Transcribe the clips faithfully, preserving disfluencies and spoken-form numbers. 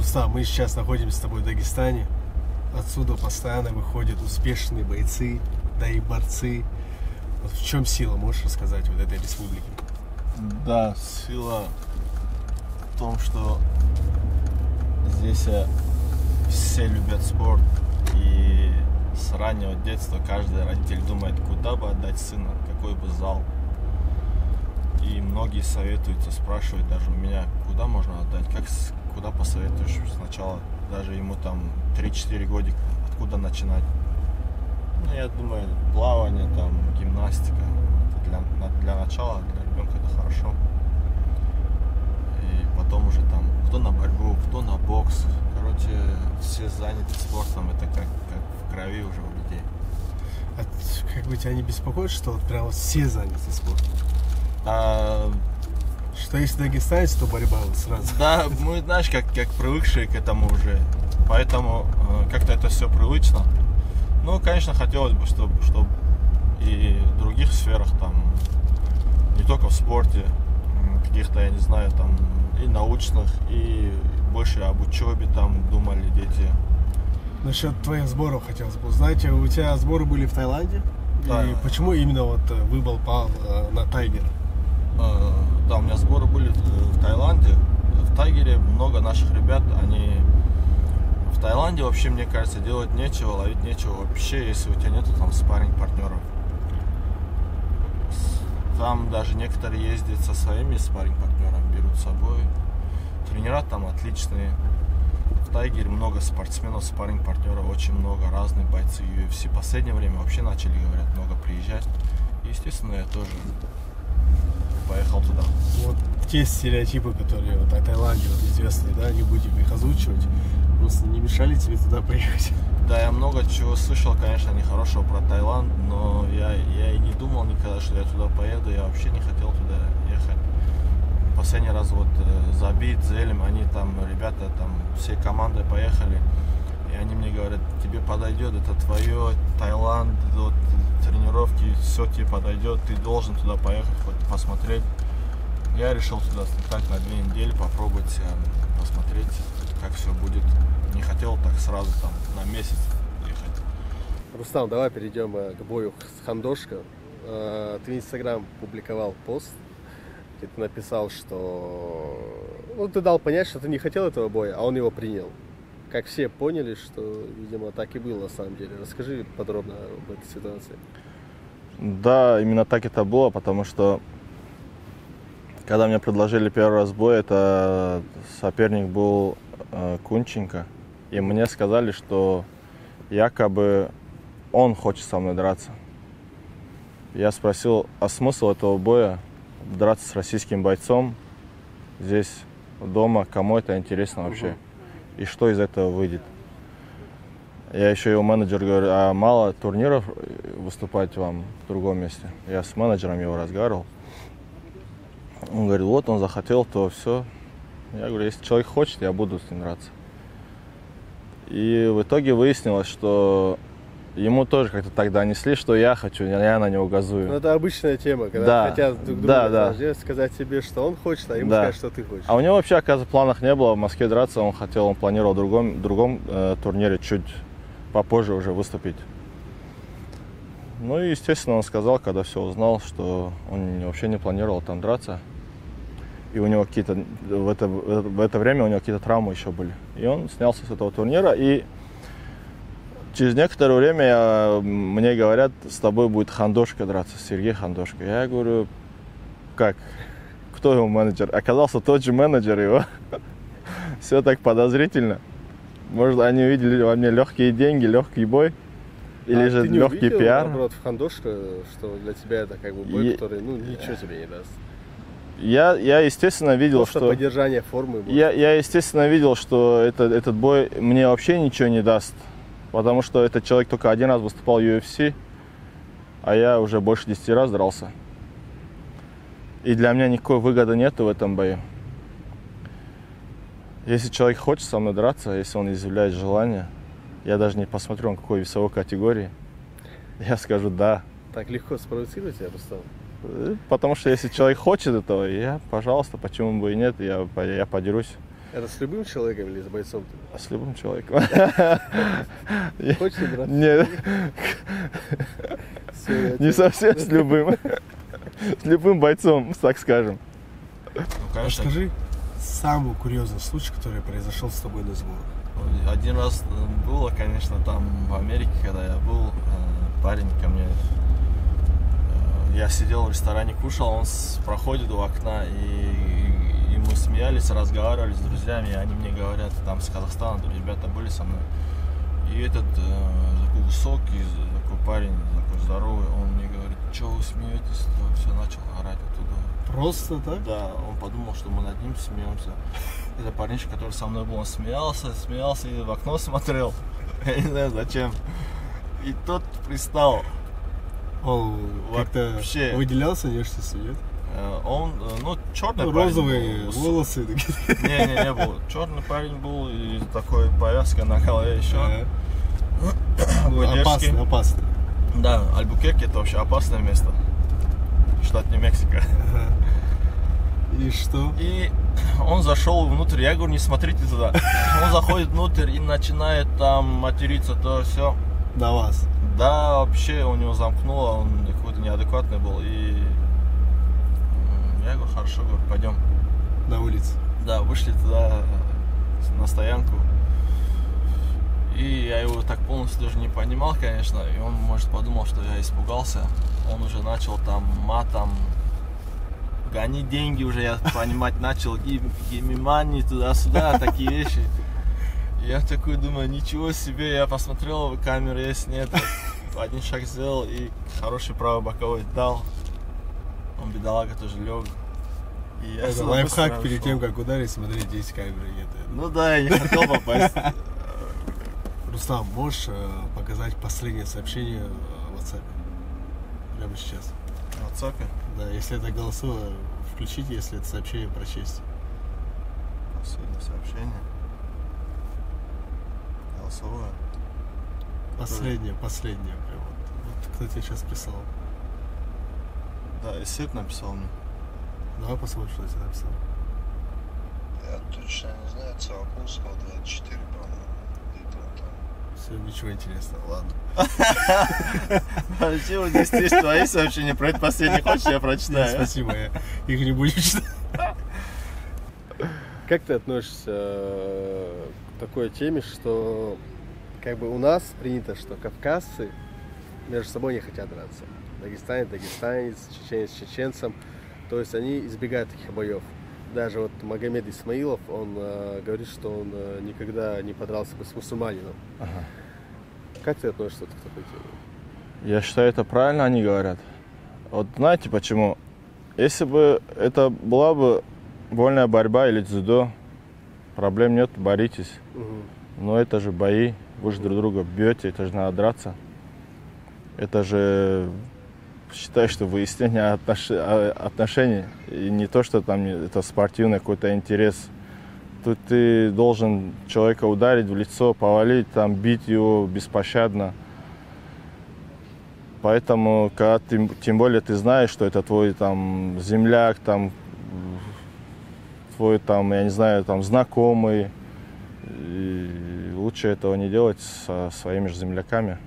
Рустам, мы сейчас находимся с тобой в Дагестане. Отсюда постоянно выходят успешные бойцы, да и борцы. Вот в чем сила, можешь рассказать вот этой республики? Да, сила в том, что здесь все любят спорт, и с раннего детства каждый родитель думает, куда бы отдать сына, какой бы зал. И многие советуются, спрашивают даже у меня, куда можно отдать, как, куда посоветуешь сначала, даже ему там три-четыре годика, откуда начинать. Ну, я думаю, плавание, там, гимнастика, это для, для начала, для ребенка это хорошо. И потом уже там, кто на борьбу, кто на бокс. Короче, все заняты спортом, это как, как в крови уже у людей. А как бы тебя не беспокоит, что вот прям все заняты спортом? А, что если дагестанец, то борьба вот сразу. Да, мы, знаешь, как, как привыкшие к этому уже. Поэтому э, как-то это все привычно. Ну, конечно, хотелось бы, чтобы, чтобы и в других сферах, там, не только в спорте, каких-то, я не знаю, там, и научных, и больше об учебе там думали дети. Насчет твоих сборов хотелось бы узнать. У тебя сборы были в Таиланде? Да. И почему именно вот выбор пал на Тайгер? Да, у меня сборы были в Таиланде. В Тайгере много наших ребят, они... В Таиланде вообще, мне кажется, делать нечего, ловить нечего вообще, если у тебя нету там спарринг-партнеров. Там даже некоторые ездят со своими спарринг-партнерами, берут с собой. Тренера там отличные. В Тайгере много спортсменов, спарринг-партнеров, очень много, разные бойцы ю эф си. В последнее время вообще начали, говорят, много приезжать. И, естественно, я тоже поехал туда. Вот те стереотипы, которые вот о Таиланде вот известные, да, не будем их озвучивать, просто не мешали тебе туда поехать? Да, я много чего слышал, конечно, нехорошего про Таиланд, но я, я и не думал никогда, что я туда поеду, я вообще не хотел туда ехать. Последний раз вот Забит, Зелим, они там, ребята там всей командой поехали, и они мне говорят, тебе подойдет, это твое, Таиланд, вот, тренировки, все тебе подойдет, ты должен туда поехать, хоть посмотреть. Я решил туда слетать на две недели, попробовать себя, посмотреть, как все будет. Не хотел так сразу там на месяц ехать. Рустам, давай перейдем к бою с Хандошко. Ты в Инстаграм публиковал пост, где ты написал, что... Ну, ты дал понять, что ты не хотел этого боя, а он его принял. Как все поняли, что, видимо, так и было на самом деле. Расскажи подробно об этой ситуации. Да, именно так это было, потому что когда мне предложили первый раз бой, это соперник был э, Кунченко. И мне сказали, что якобы он хочет со мной драться. Я спросил, а смысл этого боя? Драться с российским бойцом здесь, дома, кому это интересно вообще? И что из этого выйдет? Я еще его менеджер говорю, а мало турниров выступать вам в другом месте? Я с менеджером его разговаривал. Он говорит, вот он захотел, то все. Я говорю, если человек хочет, я буду с ним драться. И в итоге выяснилось, что ему тоже как-то так донесли, что я хочу, я на него газую. Ну, это обычная тема, когда да, хотят друг да, друга да. сказать себе, что он хочет, а ему да. сказать, что ты хочешь. А у него вообще, оказывается, в планах не было в Москве драться, он хотел, он планировал в другом, другом э, турнире чуть попозже уже выступить. Ну и, естественно, он сказал, когда все узнал, что он вообще не планировал там драться. И у него какие-то, в это, в это время у него какие-то травмы еще были. И он снялся с этого турнира. И через некоторое время я, мне говорят, с тобой будет Хандошко драться, Сергей Хандошко. Я говорю, как? Кто его менеджер? Оказался тот же менеджер его. Все так подозрительно. Может, они увидели во мне легкие деньги, легкий бой. Или а же ты не легкий увидел, пиар. наоборот, в Хандошко, что для тебя это как бы бой, И... который, ну, ничего тебе не даст? Я, я, естественно, видел, Просто что... поддержание формы. Я, я, естественно, видел, что это, этот бой мне вообще ничего не даст. Потому что этот человек только один раз выступал в ю эф си, а я уже больше десяти раз дрался. И для меня никакой выгоды нету в этом бою. Если человек хочет со мной драться, если он изъявляет желание, я даже не посмотрю, он какой весовой категории, я скажу «да». Так легко спровоцировать тебя, Рустам? Потому что если человек хочет этого, я, пожалуйста, почему бы и нет, я, я подерусь. Это с любым человеком или с бойцом? С любым человеком. Хочешь играть? Нет. Не совсем с любым. С любым бойцом, так скажем. Расскажи самый курьезный случай, который произошел с тобой на сборах. Один раз было, конечно, там в Америке, когда я был, парень ко мне, я сидел в ресторане, кушал, он проходит у окна, и, и мы смеялись, разговаривали с друзьями, и они мне говорят, там с Казахстана, ребята были со мной. И этот такой высокий, такой парень, такой здоровый, он мне говорит, что вы смеетесь, все, начал орать оттуда. Просто так? Да, он подумал, что мы над ним смеемся. Это парнишка, который со мной был, он смеялся, смеялся и в окно смотрел. Я не знаю зачем. И тот пристал. Он как-то вообще выделялся внешностью, нет? Он, ну, черный ну, парень розовые был. волосы. Не, не, не был. Черный парень был и такой повязка на голове еще. Ну, опасно, опасно. Да, Альбукерке это вообще опасное место. Штат Нью-Мексико. И что? И он зашел внутрь, я говорю, не смотрите туда. Он заходит внутрь и начинает там материться, то все. На вас? Да, вообще у него замкнуло, он какой-то неадекватный был. И я говорю, хорошо, говорю, пойдем. На улицу? Да, вышли туда на стоянку. И я его так полностью даже не понимал, конечно. И он, может, подумал, что я испугался. Он уже начал там матом гони деньги уже, я понимать начал, гимимани туда-сюда, такие вещи. Я такой думаю, ничего себе, я посмотрел, камеры есть, нет. Один шаг сделал и хороший правый боковой дал. Он, бедолага, тоже лег. И я это лайфхак перед тем, как ударить, смотреть, есть камеры, нет. Ну да, я не хотел попасть. Рустам, можешь показать последнее сообщение в WhatsApp? Прямо сейчас. В WhatsApp? Да, если это голосовое, включите, если это сообщение прочесть. Последнее сообщение. Голосовое. Последнее, последнее. Прям вот. Вот кто тебе сейчас писал? Да, Исыт написал мне. Давай посмотрим, что я тебе написал. Я точно не знаю, Циолковского двадцать четыре, по-моему. Все, ничего интересного, ладно. Вообще, вот здесь есть твои сообщения, про это последний хочешь, я прочитаю. Спасибо, я их не буду читать. Как ты относишься к такой теме, что как бы у нас принято, что кавказцы между собой не хотят драться? Дагестанец, дагестанец, чеченец, чеченцем. То есть они избегают таких боев. Даже вот Магомед Исмаилов, он э, говорит, что он э, никогда не подрался бы с мусульманином. Ага. Как ты относишься к такой теме? Я считаю, это правильно они говорят. Вот знаете почему? Если бы это была бы вольная борьба или дзюдо, проблем нет, боритесь. Угу. Но это же бои, вы же друг друга бьете, это же надо драться. Это же... Считаю, что выяснение отнош... отношений, и не то, что там это спортивный какой-то интерес. Тут ты должен человека ударить в лицо, повалить, там, бить его беспощадно. Поэтому, когда ты, тем более ты знаешь, что это твой там земляк, там, твой там, я не знаю, там, знакомый, и лучше этого не делать со своими же земляками.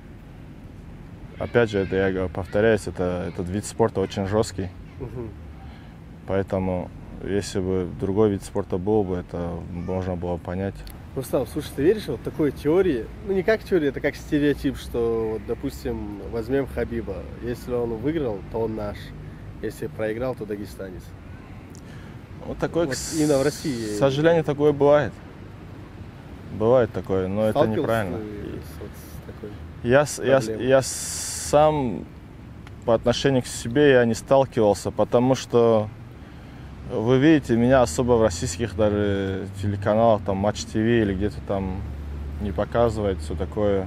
Опять же, это я повторяюсь, это, этот вид спорта очень жесткий. Угу. Поэтому, если бы другой вид спорта был бы, это можно было понять. Рустам, слушай, ты веришь в вот такой теории? Ну, не как теория, это как стереотип, что, вот, допустим, возьмем Хабиба. Если он выиграл, то он наш. Если проиграл, то дагестанец. Вот такое, вот именно в России. К сожалению, такое бывает. Бывает такое, но это неправильно. Вот с такой я, я, я сам по отношению к себе я не сталкивался, потому что вы видите, меня особо в российских даже телеканалах, там Матч ТВ или где-то там не показывает все такое.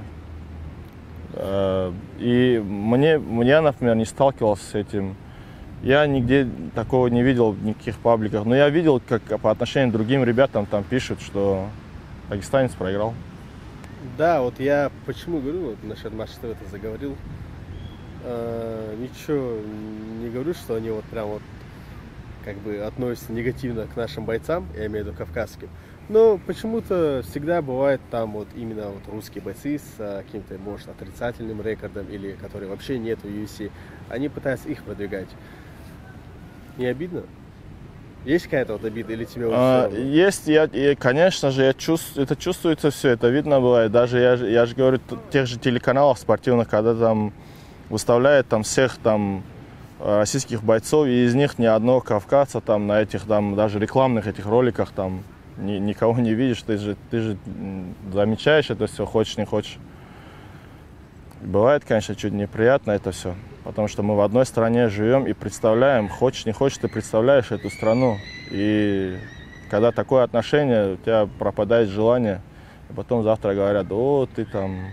И мне, мне, например, не сталкивался с этим. Я нигде такого не видел в никаких пабликах. Но я видел, как по отношению к другим ребятам там пишут, что дагестанец проиграл. Да, вот я почему говорю, вот насчет Матч ТВ это заговорил. А, ничего не говорю, что они вот прям вот как бы относятся негативно к нашим бойцам, я имею в виду кавказским. Но почему-то всегда бывает там вот именно вот русские бойцы с а, каким-то, может, отрицательным рекордом или которые вообще нет в ю эф си. Они пытаются их продвигать. Не обидно? Есть какая-то вот обида или тебе А, уже... есть, я, и, конечно же, я чувствую, это чувствуется все, это видно бывает. Даже я, же- я же говорю, т- тех же телеканалах спортивных, когда там выставляют там всех там э, российских бойцов, и из них ни одного кавказца там на этих там даже рекламных этих роликах там ни- никого не видишь, ты же, ты же м, замечаешь это все, хочешь не хочешь. Бывает, конечно, чуть неприятно это все, потому что мы в одной стране живем и представляем, хочешь не хочешь, ты представляешь эту страну. И когда такое отношение, у тебя пропадает желание, и потом завтра говорят: о, ты там...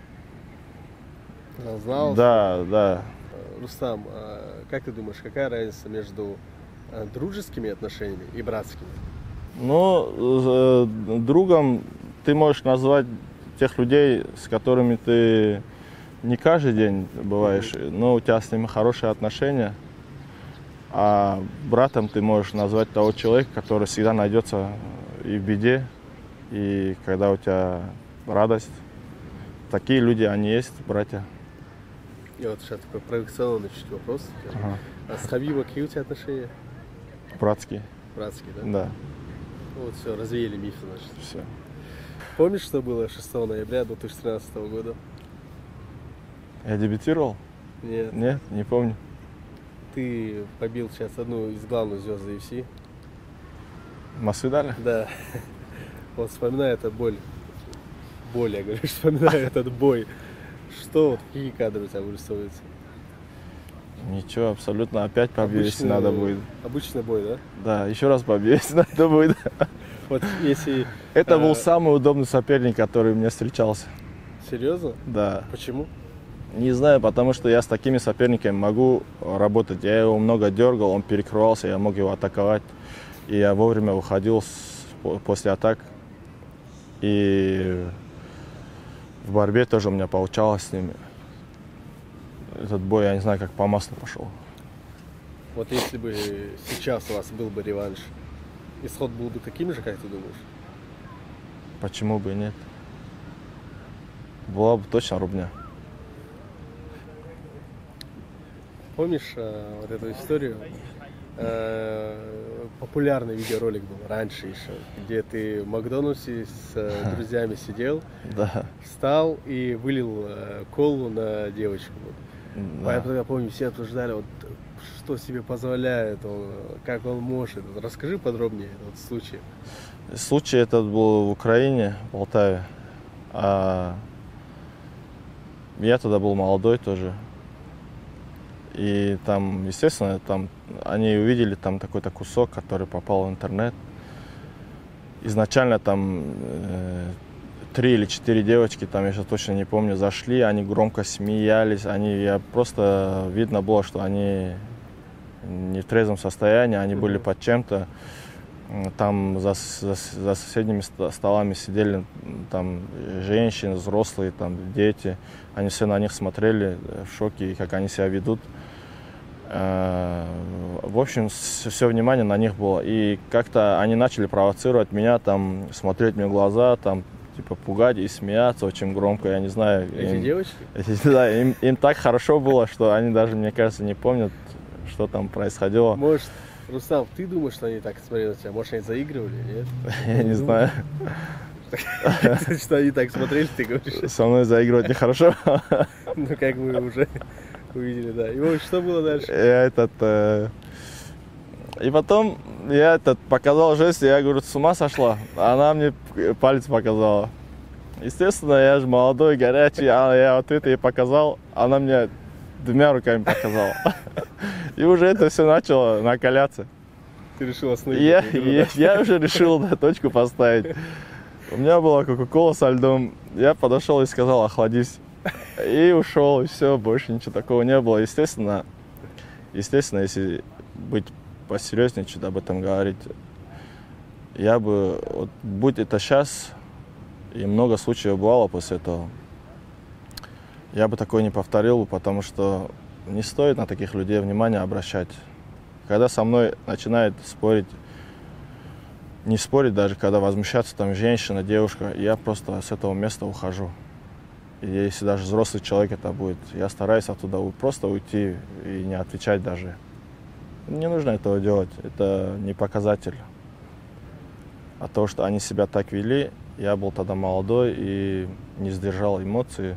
Знал? Да, да. Рустам, а как ты думаешь, какая разница между а, дружескими отношениями и братскими? Ну, э, другом ты можешь назвать тех людей, с которыми ты не каждый день бываешь, но у тебя с ними хорошие отношения. А братом ты можешь назвать того человека, который всегда найдется и в беде, и когда у тебя радость. Такие люди, они есть, братья. И вот сейчас такой провокационный чуть вопрос. Ага. А с Хабибом какие у тебя отношения? Братские. Братские, да? Да, Ну, вот все, развеяли мифы, значит. все. Помнишь, что было шестого ноября две тысячи тринадцатого года? Я дебютировал? Нет. Нет, не помню. Ты побил сейчас одну из главных звезд ю эф си. Масвидали? Да. Вот вспоминаю этот боль. Боль, я говорю, вспоминаю этот бой. Что, вот, какие кадры у тебя вырисовываются? Ничего, абсолютно. Опять побью, если Обычный- надо будет. Обычный бой, да? Да, еще раз побью, если надо будет. Вот если... Это э, был самый удобный соперник, который мне встречался. Серьезно? Да. Почему? Не знаю, потому что я с такими соперниками могу работать. Я его много дергал, он перекрывался, я мог его атаковать. И я вовремя выходил с- по- после атак. И в борьбе тоже у меня получалось с ними. Этот бой, я не знаю, как по маслу пошел. Вот если бы сейчас у вас был бы реванш, исход был бы таким же, как ты думаешь? Почему бы и нет? Была бы точно рубня. Помнишь э, вот эту историю? Э, популярный видеоролик был раньше еще, где ты в Макдональдсе с э, друзьями сидел, Да. встал и вылил э, колу на девочку. Вот. да. Поэтому я помню, все обсуждали, вот, что себе позволяет он, как он может. Вот расскажи подробнее этот случай. Случай этот был в Украине, в Полтаве. А я тогда был молодой тоже. И там, естественно, там они увидели там какой-то кусок, который попал в интернет. Изначально там э, три или четыре девочки, там я сейчас точно не помню, зашли, они громко смеялись, они, я просто видно было, что они не в трезвом состоянии, они были под чем-то. Там за, за, за соседними столами сидели там женщины, взрослые, там дети. Они все на них смотрели в шоке, как они себя ведут. В общем, все внимание на них было. И как-то они начали провоцировать меня, там, смотреть мне в глаза, там, типа, пугать и смеяться очень громко. Я не знаю. Эти им, девочки? Эти, да, им, им так хорошо было, что они даже, мне кажется, не помнят, что там происходило. Может, Рустам, ты думаешь, что они так смотрели на тебя? Может, они заигрывали, нет? Я не знаю. Что они так смотрели, ты говоришь? Со мной заигрывать нехорошо. Ну, как мы уже увидели, да. И вот что было дальше? Я этот... э, И потом я этот показал жест, и я говорю: с ума сошла? Она мне палец показала. Естественно, я же молодой, горячий, а я ответ ей показал, она мне двумя руками показала. И уже это все начало накаляться. Ты решил остановить? Я, эту игру, я, да? я уже решил, да, точку поставить. У меня была кока-кола со льдом. Я подошел и сказал: охладись. И ушел, и все, больше ничего такого не было. Естественно, естественно, если быть посерьезнее, что-то об этом говорить, я бы, вот, будь это сейчас, и много случаев бывало после этого, я бы такое не повторил, потому что не стоит на таких людей внимание обращать. Когда со мной начинает спорить, не спорить даже, когда возмущаться там женщина, девушка, я просто с этого места ухожу. И если даже взрослый человек это будет, я стараюсь оттуда просто уйти и не отвечать даже. Не нужно этого делать, это не показатель. А то, что они себя так вели, я был тогда молодой и не сдержал эмоции.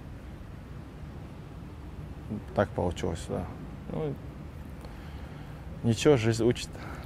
Так получилось, да. Ну, ничего, жизнь учит.